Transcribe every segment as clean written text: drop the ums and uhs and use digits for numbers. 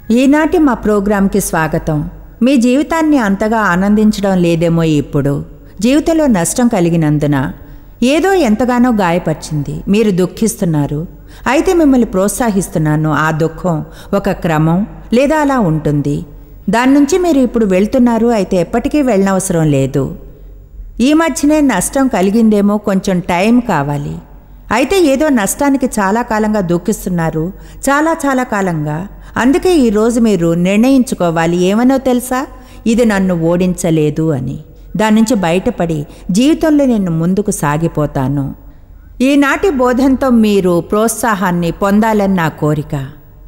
ఈనాటి మా ప్రోగ్రాంకి స్వాగతం. మీ జీవితాన్ని అంతగా ఆనందించడం లేదేమో. ఇప్పుడు జీవితంలో నష్టం కలిగినందున ఏదో ఎంతగానో గాయపరిచింది, మీరు దుఃఖిస్తున్నారు. అయితే మిమ్మల్ని ప్రోత్సహిస్తున్నాను. ఆ దుఃఖం ఒక క్రమం లేదా అలా ఉంటుంది. దాని నుంచి మీరు ఇప్పుడు వెళ్తున్నారు. అయితే ఎప్పటికీ వెళ్ళనవసరం లేదు. ఈ మధ్యనే నష్టం కలిగిందేమో, కొంచెం టైం కావాలి. అయితే ఏదో నష్టానికి చాలా కాలంగా దుఃఖిస్తున్నారు, చాలా కాలంగా. అందుకే ఈరోజు మీరు నిర్ణయించుకోవాలి. ఏమనో తెలుసా? ఇది నన్ను ఓడించలేదు అని. దాని నుంచి బయటపడి జీవితంలో నేను ముందుకు సాగిపోతాను. ఈనాటి బోధనతో మీరు ప్రోత్సాహాన్ని పొందాలని నా కోరిక.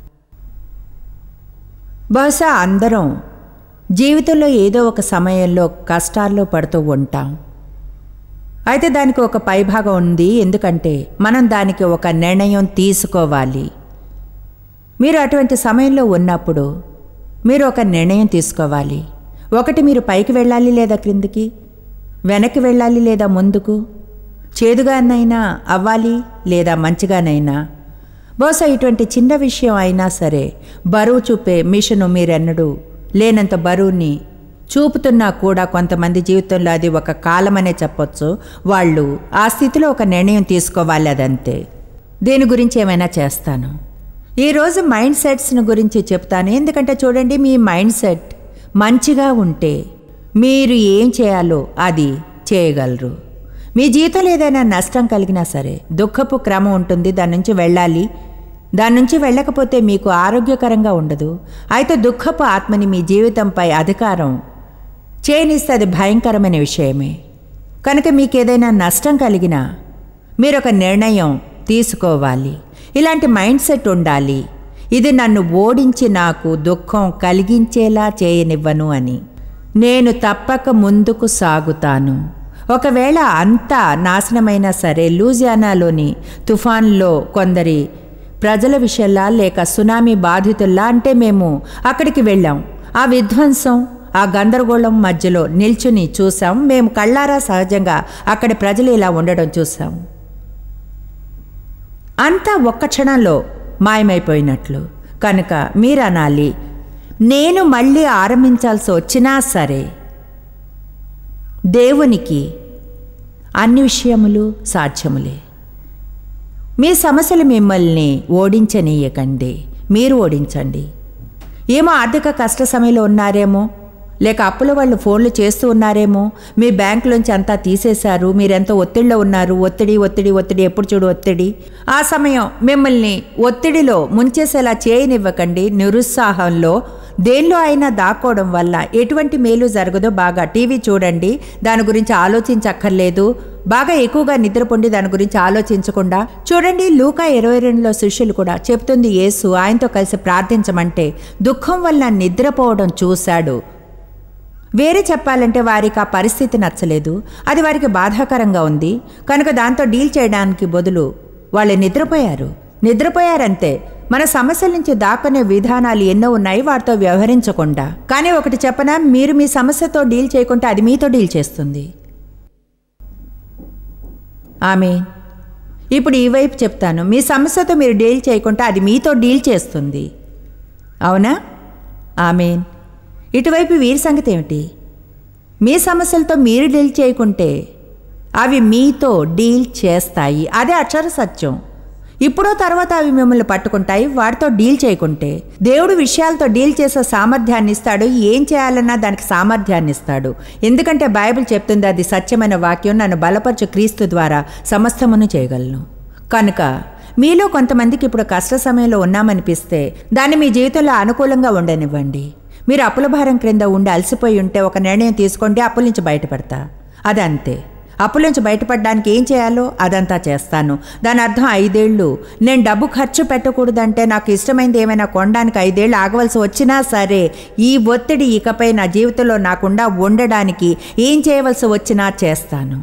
బహుశా అందరం జీవితంలో ఏదో ఒక సమయంలో కష్టాల్లో పడుతూ ఉంటాం. అయితే దానికి ఒక పైభాగం ఉంది. ఎందుకంటే మనం దానికి ఒక నిర్ణయం తీసుకోవాలి. మీరు అటువంటి సమయంలో ఉన్నప్పుడు మీరు ఒక నిర్ణయం తీసుకోవాలి. ఒకటి, మీరు పైకి వెళ్ళాలి లేదా క్రిందికి, వెనక్కి వెళ్ళాలి లేదా ముందుకు, చేదుగానైనా అవ్వాలి లేదా మంచిగానైనా. బహుశా ఇటువంటి చిన్న విషయం అయినా సరే, బరువు చూపే మిషను మీరెన్నడూ లేనంత బరువుని చూపుతున్నా కూడా కొంతమంది జీవితంలో అది ఒక కాలమనే చెప్పొచ్చు. వాళ్ళు ఆ స్థితిలో ఒక నిర్ణయం తీసుకోవాలి. అదంతే. దీని గురించి ఏమైనా చేస్తాను. ఈరోజు మైండ్ సెట్స్ని గురించి చెప్తాను. ఎందుకంటే చూడండి, మీ మైండ్ సెట్ మంచిగా ఉంటే మీరు ఏం చేయాలో అది చేయగలరు. మీ జీవితంలో ఏదైనా నష్టం కలిగినా సరే, దుఃఖపు క్రమం ఉంటుంది. దాని నుంచి వెళ్ళాలి. దాని నుంచి వెళ్ళకపోతే మీకు ఆరోగ్యకరంగా ఉండదు. అయితే దుఃఖపు ఆత్మని మీ జీవితంపై అధికారం చేయనిస్తే అది భయంకరమైన విషయమే. కనుక మీకు ఏదైనా నష్టం కలిగినా మీరు ఒక నిర్ణయం తీసుకోవాలి. ఇలాంటి మైండ్ సెట్ ఉండాలి. ఇది నన్ను ఓడించి నాకు దుఃఖం కలిగించేలా చేయనివ్వను అని. నేను తప్పక ముందుకు సాగుతాను. ఒకవేళ అంతా నాశనమైనా సరే, లూజియానాలోని తుఫాన్లో కొందరి ప్రజల విషయంలా లేక సునామీ బాధితుల్లా, అంటే మేము అక్కడికి వెళ్ళాం. ఆ విధ్వంసం, ఆ గందరగోళం మధ్యలో నిల్చుని చూసాం. మేము కళ్ళారా సహజంగా అక్కడి ప్రజలు ఇలా ఉండడం చూసాం. అంతా ఒక్క క్షణంలో మాయమైపోయినట్లు. కనుక మీరు అనాలి, నేను మళ్ళీ ఆరంభించాల్సి వచ్చినా సరే దేవునికి అన్ని విషయములు సాధ్యములే. మీ సమస్యలు మిమ్మల్ని ఓడించనీయకండి, మీరు ఓడించండి. ఏమో ఆర్థిక కష్ట సమయంలో ఉన్నారేమో, లేక అప్పుల వాళ్ళు ఫోన్లు చేస్తూ ఉన్నారేమో, మీ బ్యాంకులోంచి అంతా తీసేశారు, మీరెంతో ఒత్తిడిలో ఉన్నారు. ఒత్తిడి, ఎప్పుడు చూడు ఒత్తిడి. ఆ సమయం మిమ్మల్ని ఒత్తిడిలో ముంచేసేలా చేయనివ్వకండి. నిరుత్సాహంలో దేనిలో అయినా దాక్కోవడం వల్ల ఎటువంటి మేలు జరగదో. బాగా టీవీ చూడండి, దాని గురించి ఆలోచించక్కర్లేదు. బాగా ఎక్కువగా నిద్రపోండి, దాని గురించి ఆలోచించకుండా. చూడండి, లూకా 22లో శిష్యులు కూడా చెప్తుంది, యేసు ఆయనతో కలిసి ప్రార్థించమంటే దుఃఖం వల్ల నిద్రపోవడం చూశాడు. వేరే చెప్పాలంటే వారికి ఆ పరిస్థితి నచ్చలేదు, అది వారికి బాధాకరంగా ఉంది. కనుక దాంతో డీల్ చేయడానికి బదులు వాళ్ళు నిద్రపోయారంతే. మన సమస్యల నుంచి దాక్కునే విధానాలు ఎన్నో ఉన్నాయి, వాటితో వ్యవహరించకుండా. కానీ ఒకటి చెప్పనా, మీరు మీ సమస్యతో డీల్ చేయకుంటే అది మీతో డీల్ చేస్తుంది. ఆమేన్. ఇప్పుడు ఈ వైపు చెప్తాను, మీ సమస్యతో మీరు డీల్ చేయకుంటే అది మీతో డీల్ చేస్తుంది. అవునా? ఆమేన్. ఇటువైపు వీరి సంగతి ఏమిటి? మీ సమస్యలతో మీరు డీల్ చేయకుంటే అవి మీతో డీల్ చేస్తాయి. అదే అక్షర సత్యం. ఇప్పుడో తర్వాత అవి మిమ్మల్ని పట్టుకుంటాయి. వాటితో డీల్ చేయకుంటే దేవుడు విషయాలతో డీల్ చేసే సామర్థ్యాన్ని ఇస్తాడు. ఏం చేయాలన్నా దానికి సామర్థ్యాన్ని ఇస్తాడు. ఎందుకంటే బైబిల్ చెప్తుంది, అది సత్యమైన వాక్యం, నన్ను బలపరచు క్రీస్తు ద్వారా సమస్తమును చేయగలను. కనుక మీలో కొంతమందికి ఇప్పుడు కష్ట సమయంలో ఉన్నామనిపిస్తే దాన్ని మీ జీవితంలో అనుకూలంగా ఉండనివ్వండి. మీరు అప్పుల భారం క్రింద ఉండి అలసిపోయి ఉంటే ఒక నిర్ణయం తీసుకోండి, అప్పుల నుంచి బయటపడతా. అదంతే. అప్పుల నుంచి బయటపడడానికి ఏం చేయాలో అదంతా చేస్తాను. దాని అర్థం 5 ఏళ్ళు నేను డబ్బు ఖర్చు పెట్టకూడదంటే, నాకు ఇష్టమైంది ఏమైనా కొనడానికి 5 ఏళ్ళు ఆగవలసి వచ్చినా సరే, ఈ ఒత్తిడి ఇకపై నా జీవితంలో నాకుండా ఉండడానికి ఏం చేయవలసి వచ్చినా చేస్తాను.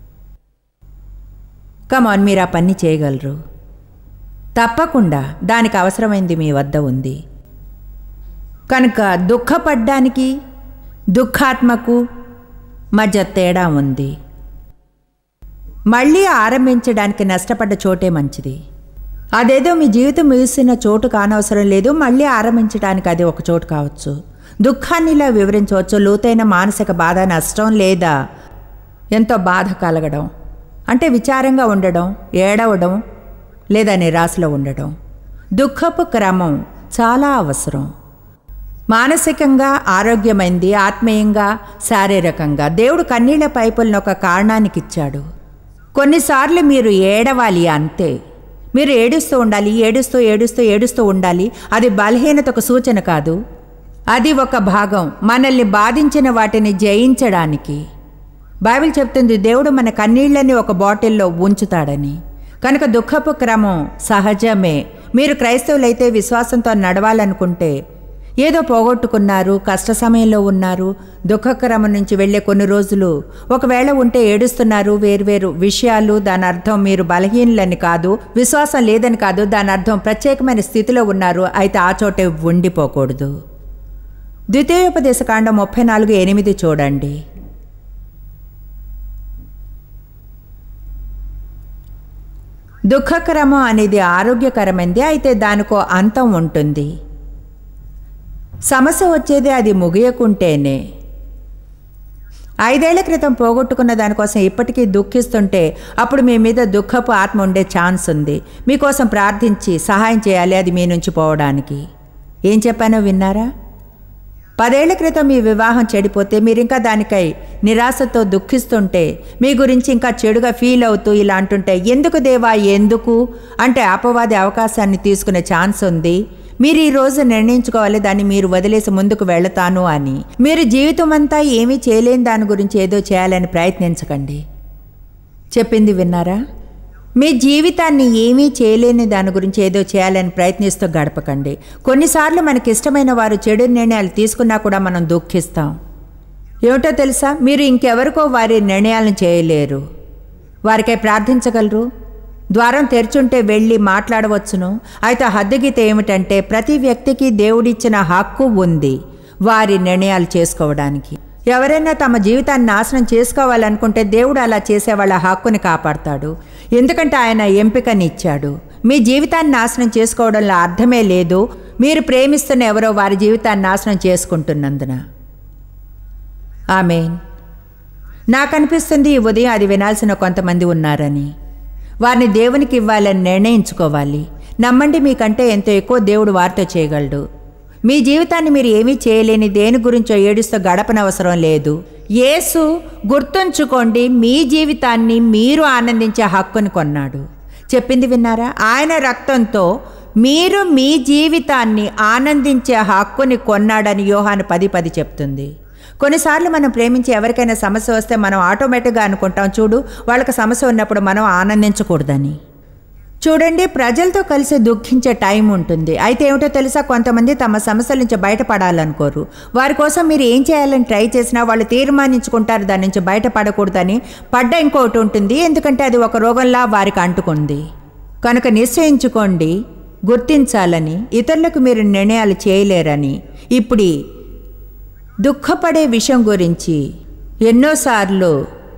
కమాన్, మీరు ఆ పని చేయగలరు. తప్పకుండా దానికి అవసరమైంది మీ వద్ద ఉంది. కనుక దుఃఖపడ్డానికి దుఃఖాత్మకు మధ్య తేడా ఉంది. మళ్ళీ ఆరంభించడానికి నష్టపడ్డ చోటే మంచిది. అదేదో మీ జీవితం ముగిసిన చోటు కానవసరం లేదు, మళ్ళీ ఆరంభించడానికి అది ఒక చోటు కావచ్చు. దుఃఖాన్ని ఇలా వివరించవచ్చు: లోతైన మానసిక బాధ, నష్టం లేదా ఎంతో బాధ కలగడం, అంటే విచారంగా ఉండడం, ఏడవడం లేదా నిరాశలో ఉండడం. దుఃఖపు క్రమం చాలా అవసరం. మానసికంగా ఆరోగ్యమైంది, ఆత్మీయంగా, శారీరకంగా. దేవుడు కన్నీళ్ల పైపులను ఒక కారణానికి ఇచ్చాడు. కొన్నిసార్లు మీరు ఏడవాలి, అంతే. మీరు ఏడుస్తూ ఉండాలి, ఏడుస్తూ ఏడుస్తూ ఏడుస్తూ ఉండాలి. అది బలహీనతకు సూచన కాదు, అది ఒక భాగం మనల్ని బాధించిన వాటిని జయించడానికి. బైబిల్ చెప్తుంది దేవుడు మన కన్నీళ్లని ఒక బాటిల్లో ఉంచుతాడని. కనుక దుఃఖపు క్రమం సహజమే. మీరు క్రైస్తవులైతే విశ్వాసంతో నడవాలనుకుంటే, ఏదో పోగొట్టుకున్నారు, కష్ట సమయంలో ఉన్నారు, దుఃఖక్రమం నుంచి వెళ్ళే కొన్ని రోజులు ఒకవేళ ఉంటే ఏడుస్తున్నారు, వేర్వేరు విషయాలు. దాని అర్థం మీరు బలహీనులని కాదు, విశ్వాసం లేదని కాదు. దాని అర్థం ప్రత్యేకమైన స్థితిలో ఉన్నారు, అయితే ఆ చోటే ఉండిపోకూడదు. ద్వితీయోపదేశకాండం 34:8 చూడండి. దుఃఖక్రమం అనేది ఆరోగ్యకరమైంది, అయితే దానికో అంతం ఉంటుంది. సమస్య వచ్చేది అది ముగియకుంటేనే. 5 ఏళ్ల క్రితం పోగొట్టుకున్న దానికోసం ఇప్పటికీ దుఃఖిస్తుంటే అప్పుడు మీ మీద దుఃఖపు ఆత్మ ఉండే ఛాన్స్ ఉంది. మీకోసం ప్రార్థించి సహాయం చేయాలి అది మీ నుంచి పోవడానికి. ఏం చెప్పానో విన్నారా? 10 ఏళ్ల క్రితం మీ వివాహం చెడిపోతే మీరింకా దానికై నిరాశతో దుఃఖిస్తుంటే, మీ గురించి ఇంకా చెడుగా ఫీల్ అవుతూ ఇలా అంటుంటే, ఎందుకు దేవా ఎందుకు అంటే అపవాది అవకాశాన్ని తీసుకునే ఛాన్స్ ఉంది. మీరు ఈరోజు నిర్ణయించుకోవాలి దాన్ని మీరు వదిలేసి ముందుకు వెళతాను అని. మీరు జీవితం అంతా ఏమీ చేయలేని దాని గురించి ఏదో చేయాలని ప్రయత్నించకండి. చెప్పింది విన్నారా? మీ జీవితాన్ని ఏమీ చేయలేని దాని గురించి ఏదో చేయాలని ప్రయత్నిస్తూ గడపకండి. కొన్నిసార్లు మనకిష్టమైన వారు చెడు నిర్ణయాలు తీసుకున్నా కూడా మనం దుఃఖిస్తాం. ఏమిటో తెలుసా? మీరు ఇంకెవరికో వారి నిర్ణయాలను చేయలేరు. వారికై ప్రార్థించగలరు, ద్వారం తెరుచుంటే వెళ్ళి మాట్లాడవచ్చును. అయితే హద్దుగీత ఏమిటంటే ప్రతి వ్యక్తికి దేవుడిచ్చిన హక్కు ఉంది వారి నిర్ణయాలు చేసుకోవడానికి. ఎవరైనా తమ జీవితాన్ని నాశనం చేసుకోవాలనుకుంటే దేవుడు అలా చేసే వాళ్ళ హక్కుని కాపాడతాడు, ఎందుకంటే ఆయన ఎంపికనిచ్చాడు. మీ జీవితాన్ని నాశనం చేసుకోవడంలో అర్థమే లేదు. మీరు ప్రేమిస్తున్న ఎవరో వారి జీవితాన్ని నాశనం చేసుకుంటున్నందున. ఆమేన్. నాకు అనిపిస్తుంది ఈ ఉదయం అది వినాల్సిన కొంతమంది ఉన్నారని. వారిని దేవునికి ఇవ్వాలని నిర్ణయించుకోవాలి. నమ్మండి, మీకంటే ఎంతో ఎక్కువ దేవుడు వారితో చేయగలడు. మీ జీవితాన్ని మీరు ఏమీ చేయలేని దేని గురించో ఏడుస్తూ గడపనవసరం లేదు. యేసు, గుర్తుంచుకోండి, మీ జీవితాన్ని మీరు ఆనందించే హక్కుని కొన్నాడు. చెప్పింది విన్నారా? ఆయన రక్తంతో మీరు మీ జీవితాన్ని ఆనందించే హక్కుని కొన్నాడని యోహాను 10:10 చెప్తుంది. కొన్నిసార్లు మనం ప్రేమించి ఎవరికైనా సమస్య వస్తే మనం ఆటోమేటిక్గా అనుకుంటాం, చూడు వాళ్ళకి సమస్య ఉన్నప్పుడు మనం ఆనందించకూడదని. చూడండి, ప్రజలతో కలిసి దుఃఖించే టైం ఉంటుంది. అయితే ఏమిటో తెలుసా? కొంతమంది తమ సమస్యల నుంచి బయటపడాలనుకోరు. వారి కోసం మీరు ఏం చేయాలని ట్రై చేసినా వాళ్ళు తీర్మానించుకుంటారు దాని నుంచి బయటపడకూడదని. పడ్డ ఇంకోటి ఉంటుంది, ఎందుకంటే అది ఒక రోగంలా వారికి అంటుకుంది. కనుక నిశ్చయించుకోండి, గుర్తించాలని, ఇతరులకు మీరు నిర్ణయాలు చేయలేరని. ఇప్పుడు దుఃఖపడే విషయం గురించి ఎన్నోసార్లు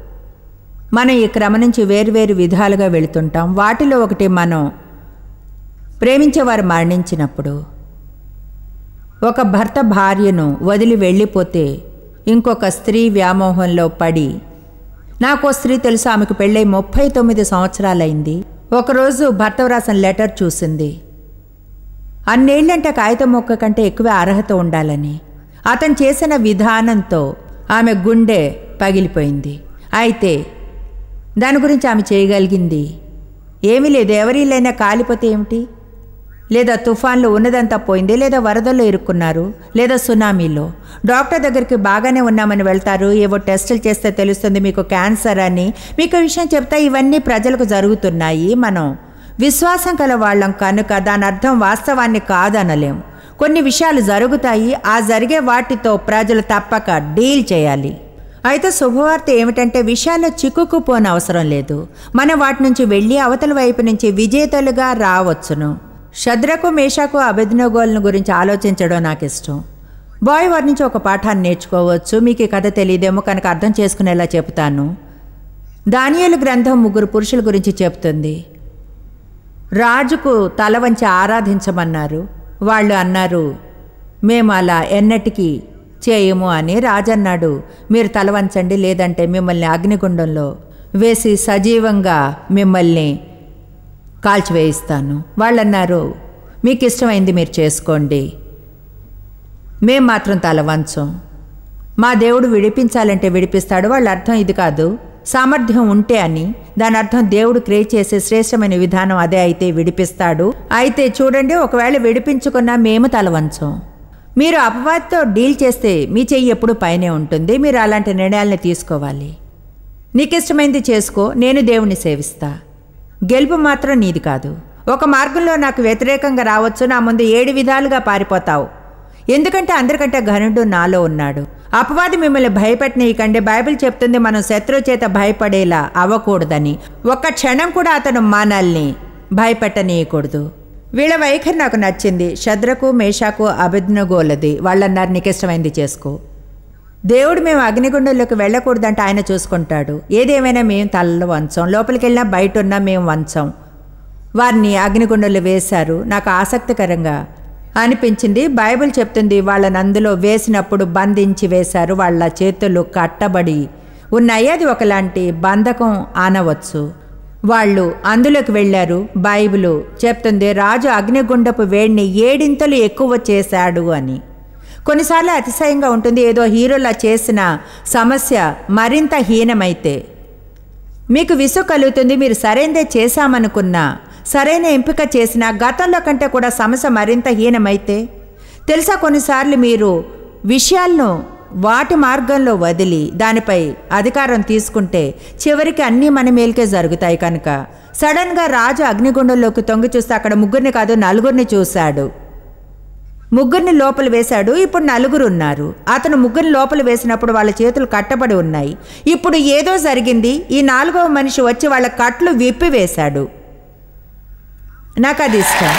మనం ఈ క్రమం నుంచి వేరువేరు విధాలుగా వెళుతుంటాం. వాటిలో ఒకటి, మనం ప్రేమించేవారు మరణించినప్పుడు. ఒక భర్త భార్యను వదిలి వెళ్ళిపోతే ఇంకొక స్త్రీ వ్యామోహంలో పడి, నాకు స్త్రీ తెలుసు, ఆమెకు పెళ్ళై 39 సంవత్సరాలైంది. ఒకరోజు భర్త వ్రాసిన లెటర్ చూసింది. అన్నేళ్లంటే కాగితం మొక్క కంటే ఎక్కువ అర్హత ఉండాలని. అతను చేసిన విధానంతో ఆమె గుండె పగిలిపోయింది. అయితే దాని గురించి ఆమె చేయగలిగింది ఏమీ లేదు. ఎవరిలైనా కాలిపోతే ఏమిటి? లేదా తుఫాన్లో ఉన్నదంతా పోయింది, లేదా వరదల్లో ఇరుక్కున్నారు, లేదా సునామీలో. డాక్టర్ దగ్గరికి బాగానే ఉన్నామని వెళ్తారు, ఏవో టెస్టులు చేస్తే తెలుస్తుంది మీకు క్యాన్సర్ అని. మీకు విషయం చెప్తా, ఇవన్నీ ప్రజలకు జరుగుతున్నాయి. మనం విశ్వాసం కల వాళ్ళం కనుక దాని అర్థం వాస్తవాన్ని కాదనలేం. కొన్ని విషయాలు జరుగుతాయి, ఆ జరిగే వాటితో ప్రజలు తప్పక డీల్ చేయాలి. అయితే శుభవార్త ఏమిటంటే విషయాల్లో చిక్కుకుపోని అవసరం లేదు. మనం వాటి నుంచి వెళ్ళి అవతల వైపు నుంచి విజేతలుగా రావచ్చును. షద్రకు, మేషాకు, అబేద్నెగోలను గురించి ఆలోచించడం నాకు ఇష్టం. బాయ్ వారి నుంచి ఒక పాఠాన్ని నేర్చుకోవచ్చు. మీకు ఈ కథ తెలియదేమో కనుక అర్థం చేసుకునేలా చెప్తాను. దానియేలు గ్రంథం 3 పురుషుల గురించి చెప్తుంది. రాజుకు తల వంచి ఆరాధించమన్నారు. వాళ్ళు అన్నారు, మేము అలా ఎన్నటికీ చేయము అని. రాజన్నాడు, మీరు తల వంచండి, లేదంటే మిమ్మల్ని అగ్నిగుండంలో వేసి సజీవంగా మిమ్మల్ని కాల్చివేయిస్తాను. వాళ్ళన్నారు, మీకు ఇష్టమైంది మీరు చేసుకోండి, మేం మాత్రం తల వంచం. మా దేవుడు విడిపించాలంటే విడిపిస్తాడు. వాళ్ళ అర్థం ఇది కాదు, సామర్థ్యం ఉంటే అని. దాని అర్థం దేవుడు క్రియేట్ చేసే శ్రేష్టమైన విధానం అదే అయితే విడిపిస్తాడు. అయితే చూడండి, ఒకవేళ విడిపించుకున్నా మేము తల వంచం. మీరు అపవాదితో డీల్ చేస్తే మీ చెయ్యి ఎప్పుడు పైనే ఉంటుంది. మీరు అలాంటి నిర్ణయాలని తీసుకోవాలి. నీకు ఇష్టమైంది చేసుకో, నేను దేవుణ్ణి సేవిస్తా. గెలుపు మాత్రం నీది కాదు. ఒక మార్గంలో నాకు వ్యతిరేకంగా రావచ్చు, నా ముందు 7 విధాలుగా పారిపోతావు. ఎందుకంటే అందరికంటే ఘనుడు నాలో ఉన్నాడు. అపవాది మిమ్మల్ని భయపెట్టనీయకండి. బైబిల్ చెప్తుంది మనం శత్రువు చేత భయపడేలా అవ్వకూడదని. ఒక్క క్షణం కూడా అతను మనల్ని భయపెట్టనీయకూడదు. వీళ్ళ వైఖరి నాకు నచ్చింది. శద్రకు, మేషాకు, అబేద్నెగోలది. వాళ్ళన్నారు, నీకు ఇష్టమైంది చేసుకో. దేవుడు మేము అగ్నిగుండంలోకి వెళ్ళకూడదంటే ఆయన చూసుకుంటాడు. ఏదేమైనా మేము తలలో వంచం, లోపలికి వెళ్ళినా బయట ఉన్నా మేము వంచం. వారిని అగ్నిగుండంలో వేశారు. నాకు ఆసక్తికరంగా అనిపించింది. బైబిల్ చెప్తుంది వాళ్ళని అందులో వేసినప్పుడు బంధించి వేశారు. వాళ్ళ చేతులు కట్టబడి ఉన్నాయి. అది ఒకలాంటి బంధకం అనవచ్చు. వాళ్ళు అందులోకి వెళ్ళారు. బైబిల్ చెప్తుంది రాజు అగ్నిగుండపు వేడిని 7 ఎక్కువ చేశాడు అని. కొన్నిసార్లు అతిశయంగా ఉంటుంది. ఏదో హీరోలా చేసిన సమస్య మరింత హీనమైతే మీకు విసుగు కలుగుతుంది. మీరు సరైనదే చేశామనుకున్నా, సరైన ఎంపిక చేసిన గతంలో కంటే కూడా సమస్య మరింత హీనమైతే తెలుసా, కొన్నిసార్లు మీరు విషయాలను వాటి మార్గంలో వదిలి దానిపై అధికారం తీసుకుంటే చివరికి అన్నీ మన మేలుకే జరుగుతాయి. కనుక సడన్గా రాజు అగ్నిగుండంలోకి తొంగి చూస్తే అక్కడ 3 కాదు 4 చూశాడు. 3 లోపల వేశాడు. ఇప్పుడు 4 ఉన్నారు. అతను 3 లోపల వేసినప్పుడు వాళ్ళ చేతులు కట్టబడి ఉన్నాయి. ఇప్పుడు ఏదో జరిగింది. ఈ 4వ మనిషి వచ్చి వాళ్ళ కట్లు విప్పివేశాడు. నాకు అది ఇష్టం.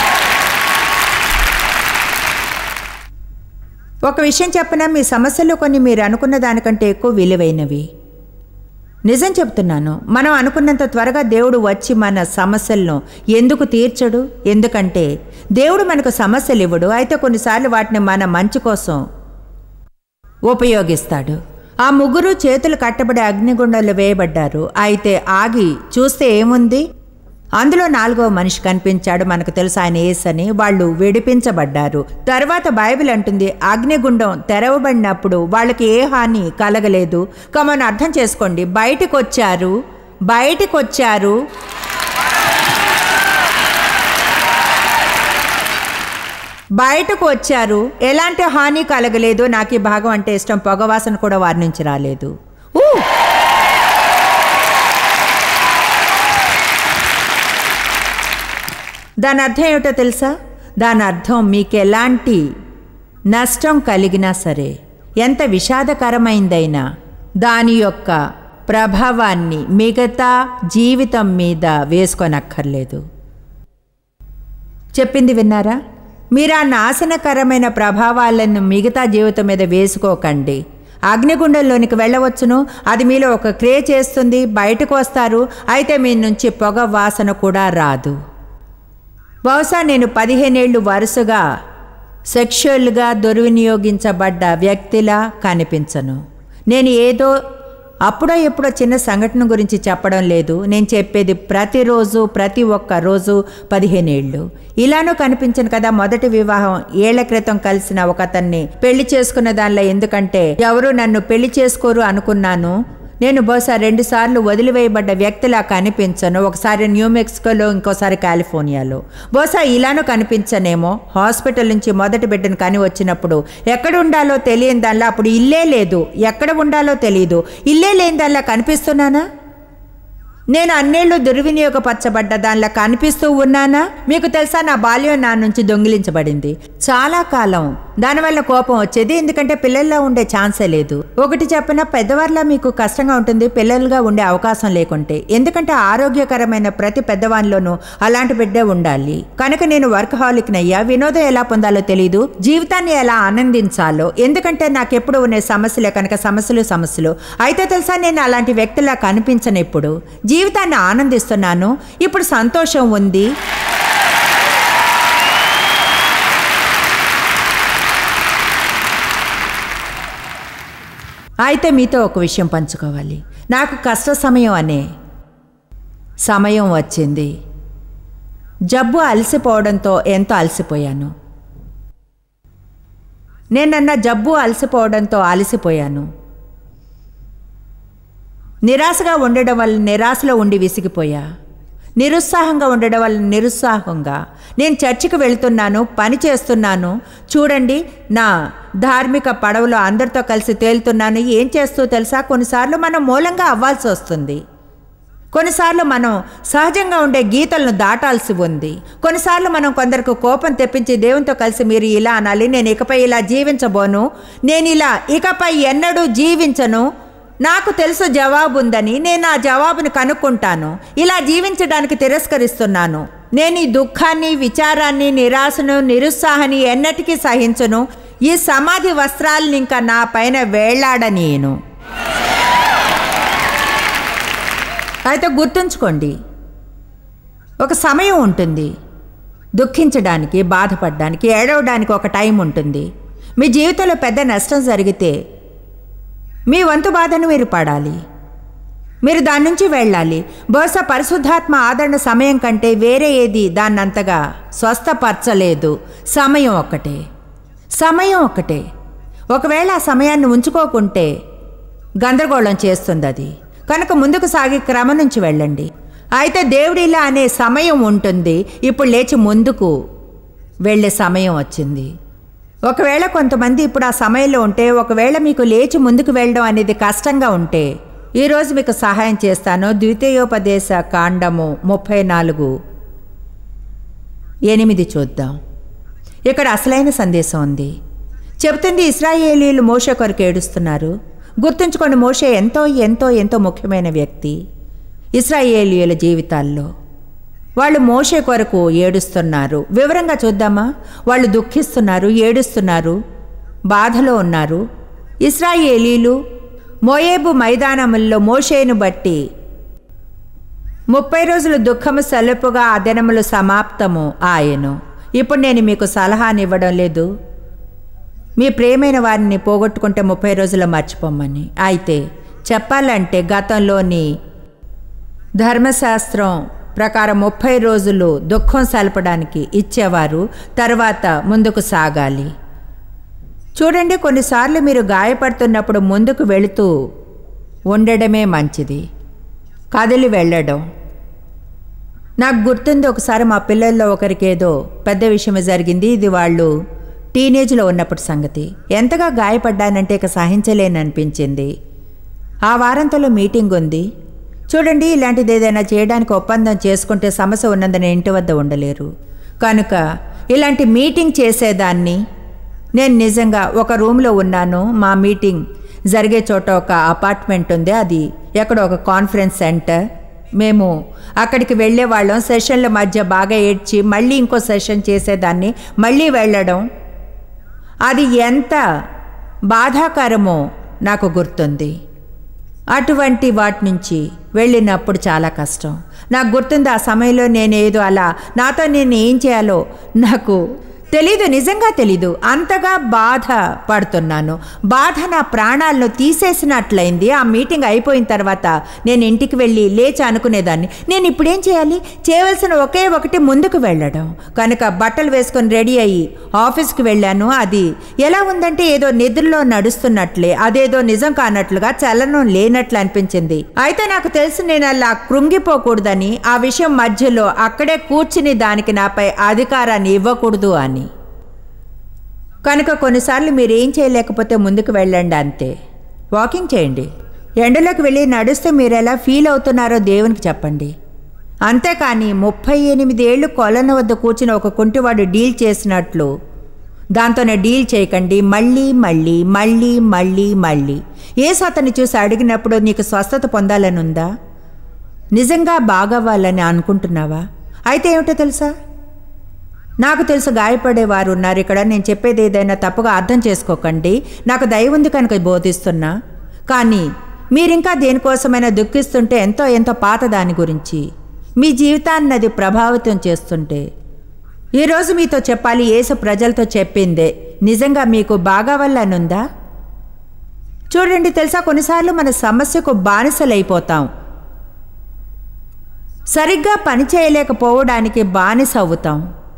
ఒక విషయం చెప్పనా, మీ సమస్యలు కొన్ని మీరు అనుకున్న దానికంటే ఎక్కువ విలువైనవి. నిజం చెప్తున్నాను. మనం అనుకున్నంత త్వరగా దేవుడు వచ్చి మన సమస్యలను ఎందుకు తీర్చడు? ఎందుకంటే దేవుడు మనకు సమస్యలు ఇవ్వడు. అయితే కొన్నిసార్లు వాటిని మన మంచి కోసం ఉపయోగిస్తాడు. ఆ 3 చేతులు కట్టబడి అగ్నిగుండంలో వేయబడ్డారు. అయితే ఆగి చూస్తే ఏముంది? అందులో 4వ మనిషి కనిపించాడు. మనకు తెలుసు ఆయన యేసని. వాళ్ళు విడిపించబడ్డారు. తర్వాత బైబిల్ అంటుంది అగ్నిగుండం తెరవబడినప్పుడు వాళ్ళకి ఏ హాని కలగలేదు. కమని అర్థం చేసుకోండి. బయటకు వచ్చారు. ఎలాంటి హాని కలగలేదు. నాకు ఈ భాగం అంటే ఇష్టం. పొగవాసన కూడా వారి నుంచి రాలేదు. దాని అర్థం ఏమిటో తెలుసా? దాని అర్థం మీకు ఎలాంటి నష్టం కలిగినా సరే, ఎంత విషాదకరమైందైనా దాని యొక్క ప్రభావాన్ని మిగతా జీవితం మీద వేసుకొనక్కర్లేదు. చెప్పింది విన్నారా? మీరు ఆ నాశనకరమైన ప్రభావాలను మిగతా జీవితం మీద వేసుకోకండి. అగ్నిగుండంలోనికి వెళ్ళవచ్చును. అది మీలో ఒక క్రియ చేస్తుంది. బయటకు వస్తారు. అయితే మీ నుంచి పొగ వాసన కూడా రాదు. బహుశా నేను 15 ఏళ్ళు వరుసగా సెక్షువల్గా దుర్వినియోగించబడ్డ వ్యక్తిలా కనిపించను. నేను ఏదో అప్పుడో ఎప్పుడో చిన్న సంఘటన గురించి చెప్పడం లేదు. నేను చెప్పేది ప్రతిరోజు, ప్రతి ఒక్క రోజు 15 ఏళ్ళు. ఇలానూ కనిపించను కదా. మొదటి వివాహం 7 ఏళ్ల క్రితం కలిసిన ఒక అతన్ని పెళ్లి చేసుకున్న దానిలో, ఎందుకంటే ఎవరు నన్ను పెళ్లి చేసుకోరు అనుకున్నాను. నేను బహుశా 2 సార్లు వదిలివేయబడ్డ వ్యక్తిలా కనిపించను. ఒకసారి న్యూ మెక్సికోలో, ఇంకోసారి కాలిఫోర్నియాలో. బహుశా ఇలానూ కనిపించనేమో. హాస్పిటల్ నుంచి మొదటి బిడ్డను కని వచ్చినప్పుడు ఎక్కడ ఉండాలో తెలియని దానిలా, అప్పుడు ఇల్లే లేదు, ఎక్కడ ఉండాలో తెలియదు, ఇల్లే లేని దానిలా కనిపిస్తున్నానా? నేను అన్నేళ్ళు దుర్వినియోగపరచబడ్డ దానిలా కనిపిస్తూ ఉన్నానా? మీకు తెలుసా, నా బాల్యం నా నుంచి దొంగిలించబడింది. చాలా కాలం దానివల్ల కోపం వచ్చేది. ఎందుకంటే పిల్లల్లో ఉండే ఛాన్సే లేదు. ఒకటి చెప్పిన, పెద్దవారిలా మీకు కష్టంగా ఉంటుంది పిల్లలుగా ఉండే అవకాశం లేకుంటే. ఎందుకంటే ఆరోగ్యకరమైన ప్రతి పెద్దవానిలోనూ అలాంటి బిడ్డే ఉండాలి. కనుక నేను వర్కహాలిక్నయ్యా. వినోదం ఎలా పొందాలో తెలియదు, జీవితాన్ని ఎలా ఆనందించాలో. ఎందుకంటే నాకెప్పుడు ఉండే సమస్యలే కనుక సమస్యలు. అయితే తెలుసా, నేను అలాంటి వ్యక్తిలా కనిపించను. ఇప్పుడు జీవితాన్ని ఆనందిస్తున్నాను. ఇప్పుడు సంతోషం ఉంది. అయితే మీతో ఒక విషయం పంచుకోవాలి. నాకు కష్ట సమయం అనే సమయం వచ్చింది. జబ్బు అలసిపోవడంతో ఎంతో అలసిపోయాను. నేనన్నా జబ్బు అలసిపోవడంతో అలసిపోయాను. నిరాశగా ఉండడం వల్ల నిరాశలో ఉండి విసిగిపోయా. నిరుత్సాహంగా ఉండడం వల్ల నిరుత్సాహంగా నేను చర్చికి వెళుతున్నాను, పని చేస్తున్నాను. చూడండి, నా ధార్మిక పడవలో అందరితో కలిసి తేలుతున్నాను. ఏం చేస్తూ తెలుసా, కొన్నిసార్లు మనం మూలంగా అవ్వాల్సి వస్తుంది. కొన్నిసార్లు మనం సహజంగా ఉండే గీతలను దాటాల్సి ఉంది. కొన్నిసార్లు మనం కొందరికి కోపం తెప్పించి దేవునితో కలిసి మీరు ఇలా అనాలి, నేను ఇకపై ఇలా జీవించబోను, నేను ఇలా ఇకపై ఎన్నడూ జీవించను, నాకు తెలుసు జవాబు ఉందని, నేను ఆ జవాబుని కనుక్కుంటాను, ఇలా జీవించడానికి తిరస్కరిస్తున్నాను, నేను ఈ దుఃఖాన్ని, విచారాన్ని, నిరాశను, నిరుత్సాహాన్ని ఎన్నటికీ సహించను, ఈ సమాధి వస్త్రాలను ఇంకా నా పైన వేళ్లాడనీయను. అయితే గుర్తుంచుకోండి, ఒక సమయం ఉంటుంది దుఃఖించడానికి, బాధపడడానికి, ఏడవడానికి ఒక టైం ఉంటుంది. మీ జీవితంలో పెద్ద నష్టం జరిగితే మీ వంతు బాధను మీరు పడాలి, మీరు దాని నుంచి వెళ్ళాలి. బహుశా పరిశుద్ధాత్మ ఆదరణ సమయం కంటే వేరే ఏది దాన్నంతగా స్వస్థపరచలేదు. సమయం ఒక్కటే. ఒకవేళ ఆ సమయాన్ని ఉంచుకోకుంటే గందరగోళం చేస్తుంది అది. కనుక ముందుకు సాగి క్రమం నుంచి వెళ్ళండి. అయితే దేవుడిలా అనే సమయం ఉంటుంది. ఇప్పుడు లేచి ముందుకు వెళ్ళే సమయం వచ్చింది. ఒకవేళ కొంతమంది ఇప్పుడు ఆ సమయంలో ఉంటే, ఒకవేళ మీకు లేచి ముందుకు వెళ్ళడం అనేది కష్టంగా ఉంటే, ఈరోజు మీకు సహాయం చేస్తాను. ద్వితీయోపదేశ కాండము 34:8 చూద్దాం. ఇక్కడ అసలైన సందేశం ఉంది. చెబుతుంది, ఇశ్రాయేలీయులు మోషే కొరకు ఏడుస్తున్నారు. గుర్తుంచుకోండి, మోషే ఎంతో ఎంతో ఎంతో ముఖ్యమైన వ్యక్తి ఇశ్రాయేలీయుల జీవితాల్లో. వాళ్ళు మోషే కొరకు ఏడుస్తున్నారు. వివరంగా చూద్దామా? వాళ్ళు దుఃఖిస్తున్నారు, ఏడుస్తున్నారు, బాధలో ఉన్నారు. ఇశ్రాయేలీలు మోయేబు మైదానముల్లో మోషేను బట్టి 30 రోజులు దుఃఖము సలుపుగా ఆ దినములు సమాప్తము ఆయను. ఇప్పుడు నేను మీకు సలహానివ్వడం లేదు, మీ ప్రేమైన వారిని పోగొట్టుకుంటే 30 రోజులు మర్చిపోమని. అయితే చెప్పాలంటే గతంలోని ధర్మశాస్త్రం ప్రకారం 30 రోజులు దుఃఖం సలపడానికి ఇచ్చేవారు, తర్వాత ముందుకు సాగాలి. చూడండి, కొన్నిసార్లు మీరు గాయపడుతున్నప్పుడు ముందుకు వెళుతూ ఉండడమే మంచిది, కదిలి వెళ్ళడం. నాకు గుర్తుంది, ఒకసారి మా పిల్లల్లో ఒకరికి ఏదో పెద్ద విషయం జరిగింది. ఇది వాళ్ళు టీనేజ్లో ఉన్నప్పుడు సంగతి. ఎంతగా గాయపడ్డానంటే ఇక సహించలేననిపించింది. ఆ వారంతో మీటింగ్ ఉంది. చూడండి, ఇలాంటిది ఏదైనా చేయడానికి ఒప్పందం చేసుకుంటే సమస్య ఉన్నదని ఇంటి వద్ద ఉండలేరు. కనుక ఇలాంటి మీటింగ్ చేసేదాన్ని. నేను నిజంగా ఒక రూమ్లో ఉన్నాను. మా మీటింగ్ జరిగే చోట ఒక అపార్ట్మెంట్ ఉంది, అది ఎక్కడో ఒక కాన్ఫరెన్స్ సెంటర్. మేము అక్కడికి వెళ్ళేవాళ్ళం. సెషన్ల మధ్య బాగా ఏడ్చి మళ్ళీ ఇంకో సెషన్ చేసేదాన్ని, మళ్ళీ వెళ్ళడం. అది ఎంత బాధాకరమో నాకు గుర్తుంది. అటువంటి వాటి నుంచి వెళ్ళినప్పుడు చాలా కష్టం. నాకు గుర్తుంది, ఆ సమయంలో నేనేదో అలా నాతో నేను ఏం చేయాలో నాకు తెలీదు, నిజంగా తెలీదు. అంతగా బాధ పడుతున్నాను. బాధ నా ప్రాణాలను తీసేసినట్లయింది. ఆ మీటింగ్ అయిపోయిన తర్వాత నేను ఇంటికి వెళ్ళి లేచి అనుకునేదాన్ని, నేను ఇప్పుడేం చేయాలి? చేయవలసిన ఒకే ఒకటి ముందుకు వెళ్ళడం. కనుక బట్టలు వేసుకొని రెడీ అయ్యి ఆఫీస్కి వెళ్ళాను. అది ఎలా ఉందంటే ఏదో నిద్రలో నడుస్తున్నట్లే, అదేదో నిజం కానట్లుగా, చలనం లేనట్లు అనిపించింది. అయితే నాకు తెలిసి నేను అలా కృంగిపోకూడదని, ఆ విషయం మధ్యలో అక్కడే కూర్చుని దానికి నాపై అధికారాన్ని ఇవ్వకూడదు అని. కనుక కొన్నిసార్లు మీరు ఏం చేయలేకపోతే ముందుకు వెళ్ళండి, అంతే. వాకింగ్ చేయండి. ఎండలోకి వెళ్ళి నడుస్తే మీరు ఎలా ఫీల్ అవుతున్నారో దేవునికి చెప్పండి. అంతేకాని 38 ఏళ్ళు కొలను వద్ద కూర్చుని ఒక కుంటివాడు డీల్ చేసినట్లు దాంతోనే డీల్ చేయకండి. మళ్ళీ మళ్ళీ మళ్ళీ మళ్ళీ మళ్ళీ యేసు అతన్ని చూసి అడిగినప్పుడు, నీకు స్వస్థత పొందాలని ఉందా? నిజంగా బాగవ్వాలని అనుకుంటున్నావా? అయితే ఏమిటో తెలుసా, నాకు తెలుసు గాయపడేవారు ఉన్నారు ఇక్కడ. నేను చెప్పేది ఏదైనా తప్పుగా అర్థం చేసుకోకండి, నాకు దయ ఉంది కనుక బోధిస్తున్నా. కానీ మీరింకా దేనికోసమైనా దుఃఖిస్తుంటే, ఎంతో ఎంతో పాత దాని గురించి మీ జీవితాన్ని అది ప్రభావితం చేస్తుంటే, ఈరోజు మీతో చెప్పాలి, యేసు ప్రజలతో చెప్పిందే నిజంగా మీకు బాగా వల్లనుందా? చూడండి, తెలుసా, కొన్నిసార్లు మన సమస్యకు బానిసలైపోతాం. సరిగ్గా పని చేయలేకపోవడానికి బానిస అవుతాం.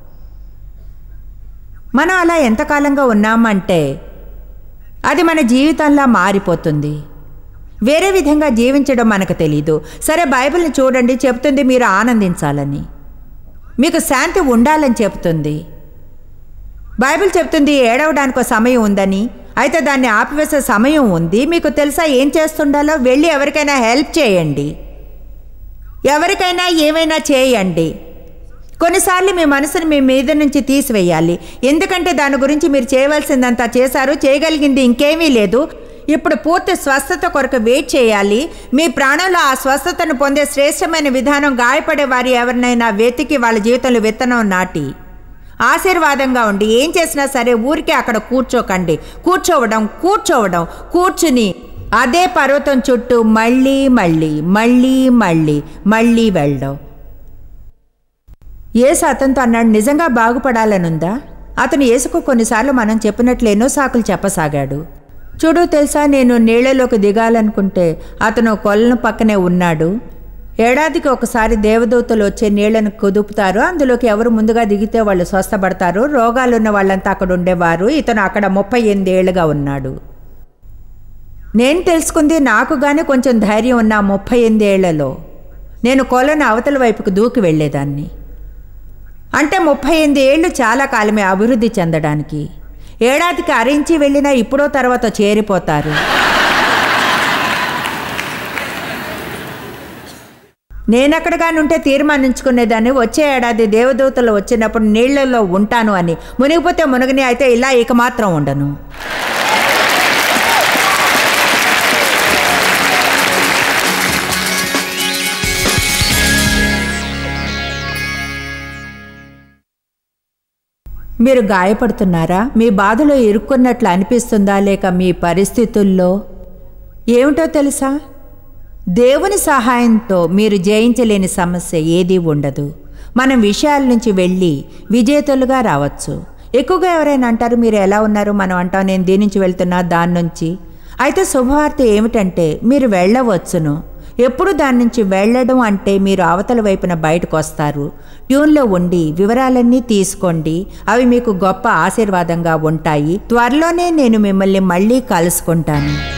మనం అలా ఎంతకాలంగా ఉన్నామంటే అది మన జీవితంలా మారిపోతుంది. వేరే విధంగా జీవించడం మనకు తెలీదు. సరే, బైబిల్ని చూడండి, చెప్తుంది మీరు ఆనందించాలని, మీకు శాంతి ఉండాలని చెప్తుంది. బైబిల్ చెప్తుంది ఏడవడానికి ఒక సమయం ఉందని. అయితే దాన్ని ఆపివేసే సమయం ఉంది. మీకు తెలుసా ఏం చేస్తుండాలో? వెళ్ళి ఎవరికైనా హెల్ప్ చేయండి, ఎవరికైనా ఏమైనా చేయండి. కొన్నిసార్లు మీ మనసుని మీ మీద నుంచి తీసివేయాలి. ఎందుకంటే దాని గురించి మీరు చేయవలసిందంతా చేశారు, చేయగలిగింది ఇంకేమీ లేదు. ఇప్పుడు పూర్తి స్వస్థత కొరకు వెయిట్ చేయాలి. మీ ప్రాణంలో ఆ స్వస్థతను పొందే శ్రేష్టమైన విధానం గాయపడే వారి ఎవరినైనా వెతికి వాళ్ళ జీవితంలో విత్తనం నాటి ఆశీర్వాదంగా ఉండి ఏం చేసినా సరే ఊరికే అక్కడ కూర్చోకండి. కూర్చుని అదే పర్వతం చుట్టూ మళ్ళీ మళ్ళీ మళ్ళీ మళ్ళీ మళ్ళీ వెళ్ళడం. యేసు అతనితో అన్నాడు, నిజంగా బాగుపడాలనుందా? అతను యేసుకు కొన్నిసార్లు మనం చెప్పినట్లు ఎన్నో సాకులు చెప్పసాగాడు. చూడు, తెలుసా, నేను నీళ్లలోకి దిగాలనుకుంటే అతను కొలను పక్కనే ఉన్నాడు. ఏడాదికి ఒకసారి దేవదూతలు వచ్చే నీళ్లను కుదుపుతారు. అందులోకి ఎవరు ముందుగా దిగితే వాళ్ళు స్వస్థపడతారు. రోగాలున్న వాళ్ళంతా అక్కడ ఉండేవారు. ఇతను అక్కడ 38 ఏళ్లుగా ఉన్నాడు. నేను తెలుసుకుంది, నాకు కానీ కొంచెం ధైర్యం ఉన్న 38 ఏళ్లలో నేను కొలను అవతల వైపుకు దూకి వెళ్ళేదాన్ని. అంటే 38 ఏళ్ళు చాలా కాలమే అభివృద్ధి చెందడానికి. ఏడాదికి అరించి వెళ్ళినా ఇప్పుడో తర్వాత చేరిపోతారు. నేనెక్కడగానుంటే తీర్మానించుకునేదాన్ని, వచ్చే ఏడాది దేవదూతలు వచ్చినప్పుడు నీళ్లలో ఉంటాను అని. మునిగిపోతే మునిగిని, అయితే ఇలా ఇక మాత్రం ఉండను. మీరు గాయపడుతున్నారా? మీ బాధలో ఇరుక్కున్నట్లు అనిపిస్తుందా? లేక మీ పరిస్థితుల్లో ఏమిటో తెలుసా, దేవుని సహాయంతో మీరు జయించలేని సమస్య ఏదీ ఉండదు. మనం విషయాల నుంచి వెళ్ళి విజేతలుగా రావచ్చు. ఎక్కువగా ఎవరైనా అంటారు, మీరు ఎలా ఉన్నారు? మనం అంటాం, నేను దీని నుంచి వెళ్తున్నా, దాని నుంచి. అయితే శుభవార్త ఏమిటంటే మీరు వెళ్ళవచ్చును. ఎప్పుడు దాని నుంచి వెళ్ళడం అంటే మీరు అవతల వైపున బయటకు వస్తారు. ట్యూన్లో ఉండి వివరాలన్నీ తీసుకోండి. అవి మీకు గొప్ప ఆశీర్వాదంగా ఉంటాయి. త్వరలోనే నేను మిమ్మల్ని మళ్ళీ కలుసుకుంటాను.